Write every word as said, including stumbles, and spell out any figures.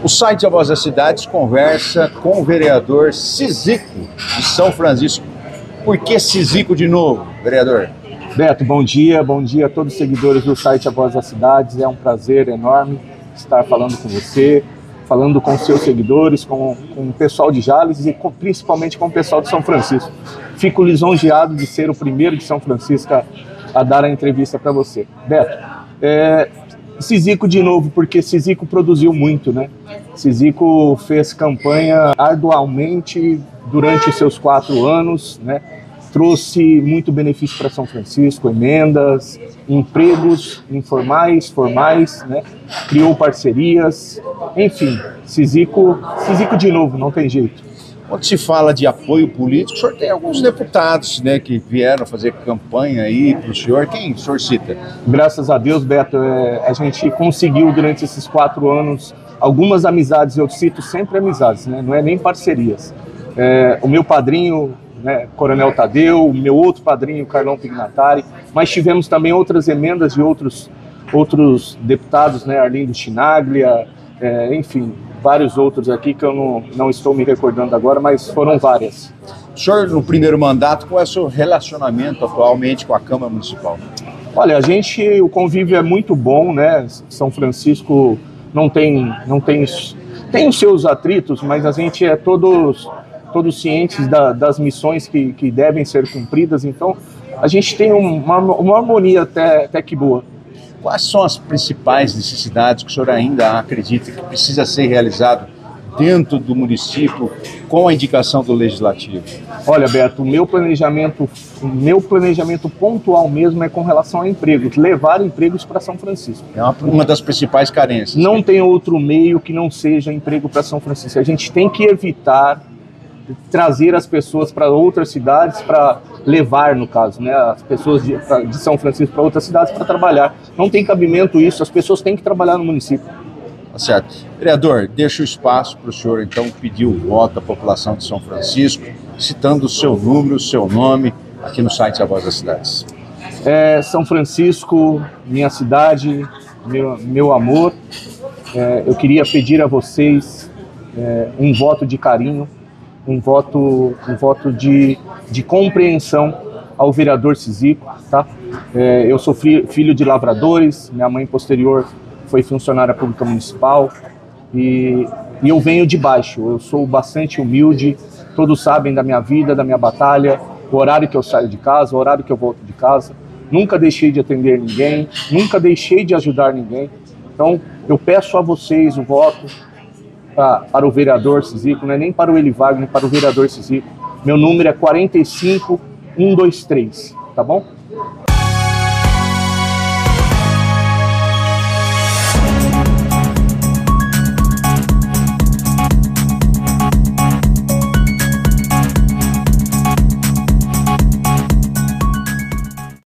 O site A Voz das Cidades conversa com o vereador Cizico, de São Francisco. Por que Cizico de novo, vereador? Beto, bom dia, bom dia a todos os seguidores do site A Voz das Cidades. É um prazer enorme estar falando com você, falando com seus seguidores, com, com o pessoal de Jales e com, principalmente com o pessoal de São Francisco. Fico lisonjeado de ser o primeiro de São Francisco a, a dar a entrevista para você. Beto, é, Cizico de novo, porque Cizico produziu muito, né? Cizico fez campanha arduamente durante os seus quatro anos, né? Trouxe muito benefício para São Francisco, emendas, empregos informais, formais, né? Criou parcerias, enfim, Cizico, Cizico de novo, não tem jeito. Quando se fala de apoio político, o senhor tem alguns deputados, né, que vieram fazer campanha aí para o senhor. Quem o senhor cita? Graças a Deus, Beto, é, a gente conseguiu durante esses quatro anos algumas amizades, eu cito sempre amizades, né? Não é nem parcerias. É, o meu padrinho, né, Coronel Tadeu, o meu outro padrinho, Carlão Pignatari, mas tivemos também outras emendas de outros, outros deputados, né, Arlindo Chinaglia, é, enfim, vários outros aqui que eu não, não estou me recordando agora, mas foram várias. O senhor, no primeiro mandato, qual é o seu relacionamento atualmente com a Câmara Municipal? Olha, a gente, o convívio é muito bom, né, São Francisco não tem, não tem, tem os seus atritos, mas a gente é todos... todos cientes da, das missões que, que devem ser cumpridas, então a gente tem uma, uma harmonia até, até que boa. Quais são as principais necessidades que o senhor ainda acredita que precisa ser realizado dentro do município com a indicação do Legislativo? Olha, Beto, o meu planejamento, o meu planejamento pontual mesmo é com relação a empregos, levar empregos para São Francisco. É uma, uma das principais carências. Não tem outro meio que não seja emprego para São Francisco. A gente tem que evitar trazer as pessoas para outras cidades, para levar, no caso, né, as pessoas de, pra, de São Francisco para outras cidades para trabalhar. Não tem cabimento isso, as pessoas têm que trabalhar no município. Tá certo. Vereador, deixa o espaço para o senhor, então, pedir o voto da população de São Francisco, citando o seu número, o seu nome, aqui no site A Voz das Cidades. É, São Francisco, minha cidade, meu, meu amor, é, eu queria pedir a vocês é, um voto de carinho, um voto, um voto de, de compreensão ao vereador Cizico, tá? É, eu sou filho de lavradores, minha mãe posterior foi funcionária pública municipal e, e eu venho de baixo, eu sou bastante humilde, todos sabem da minha vida, da minha batalha, o horário que eu saio de casa, o horário que eu volto de casa, nunca deixei de atender ninguém, nunca deixei de ajudar ninguém, então eu peço a vocês o voto Para, para o vereador Cizico, não é nem para o Eli Wagner, para o vereador Cizico. Meu número é quatro cinco um dois três, tá bom?